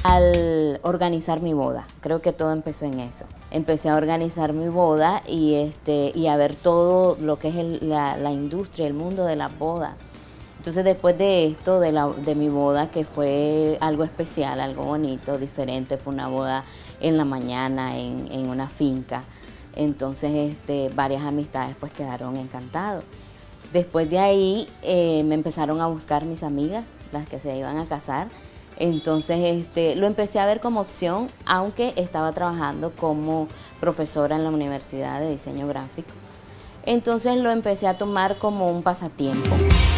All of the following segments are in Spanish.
Al organizar mi boda, creo que todo empezó en eso. Empecé a organizar mi boda y a ver todo lo que es la industria, el mundo de la boda. Entonces después de esto, de mi boda, que fue algo especial, algo bonito, diferente, fue una boda en la mañana en una finca. Entonces varias amistades pues quedaron encantados. Después de ahí me empezaron a buscar mis amigas, las que se iban a casar. Entonces lo empecé a ver como opción, aunque estaba trabajando como profesora en la Universidad de Diseño Gráfico. Entonces lo empecé a tomar como un pasatiempo.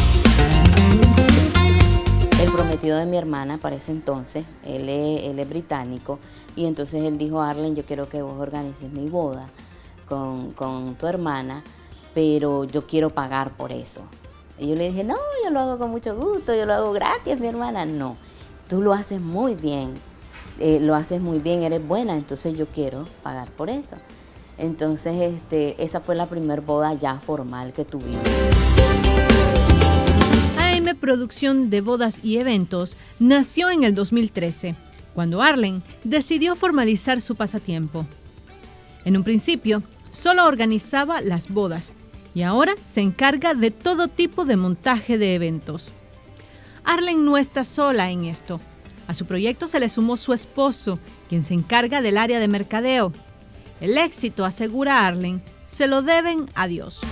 El prometido de mi hermana para ese entonces, él es británico, y entonces él dijo: Arlen, yo quiero que vos organices mi boda con tu hermana, pero yo quiero pagar por eso. Y yo le dije: no, yo lo hago con mucho gusto, yo lo hago gratis, mi hermana. No, tú lo haces muy bien, eres buena, entonces yo quiero pagar por eso. Entonces esa fue la primera boda ya formal que tuvimos. AM Producción de Bodas y Eventos nació en el 2013, cuando Arlen decidió formalizar su pasatiempo. En un principio, solo organizaba las bodas y ahora se encarga de todo tipo de montaje de eventos. Arlen no está sola en esto. A su proyecto se le sumó su esposo, quien se encarga del área de mercadeo. El éxito, asegura Arlen, se lo deben a Dios.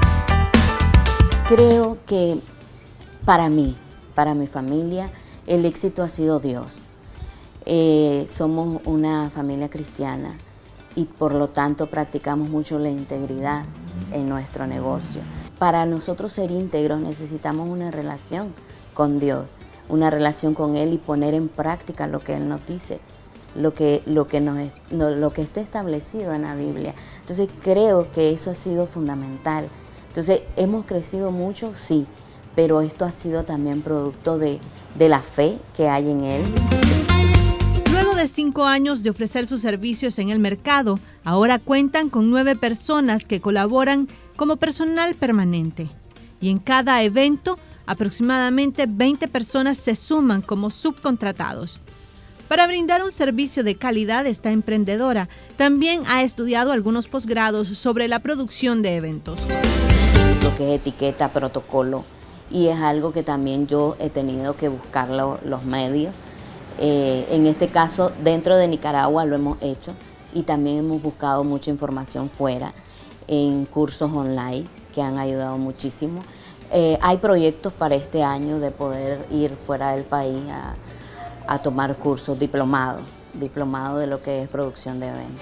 Creo que para mí, para mi familia, el éxito ha sido Dios. Somos una familia cristiana y por lo tanto practicamos mucho la integridad en nuestro negocio. Para nosotros ser íntegros necesitamos una relación con Dios, una relación con Él y poner en práctica lo que Él nos dice, lo que está establecido en la Biblia. Entonces creo que eso ha sido fundamental. Entonces hemos crecido mucho, sí, pero esto ha sido también producto de la fe que hay en Él. Luego de 5 años de ofrecer sus servicios en el mercado, ahora cuentan con 9 personas que colaboran como personal permanente. Y en cada evento, aproximadamente 20 personas se suman como subcontratados. Para brindar un servicio de calidad, esta emprendedora también ha estudiado algunos posgrados sobre la producción de eventos. Lo que es etiqueta, protocolo, y es algo que también yo he tenido que buscar los medios. En este caso, dentro de Nicaragua lo hemos hecho y también hemos buscado mucha información fuera, en cursos online que han ayudado muchísimo. Hay proyectos para este año de poder ir fuera del país a tomar cursos diplomado de lo que es producción de eventos.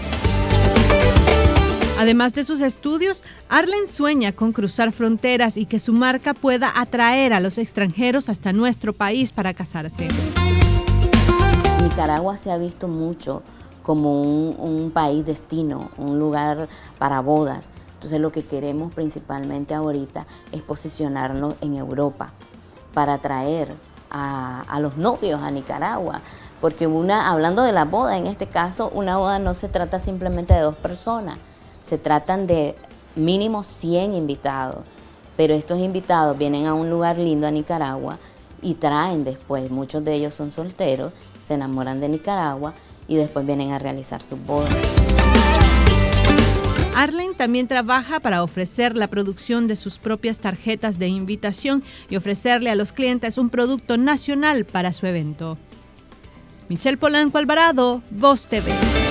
Además de sus estudios, Arlen sueña con cruzar fronteras y que su marca pueda atraer a los extranjeros hasta nuestro país para casarse. Nicaragua se ha visto mucho como un país destino, un lugar para bodas. Entonces lo que queremos principalmente ahorita es posicionarnos en Europa para atraer a los novios a Nicaragua. Porque hablando de la boda, en este caso, una boda no se trata simplemente de 2 personas. Se tratan de mínimo 100 invitados, pero estos invitados vienen a un lugar lindo a Nicaragua y traen después, muchos de ellos son solteros, se enamoran de Nicaragua y después vienen a realizar sus bodas. Arlen también trabaja para ofrecer la producción de sus propias tarjetas de invitación y ofrecerle a los clientes un producto nacional para su evento. Michelle Polanco Alvarado, Voz TV.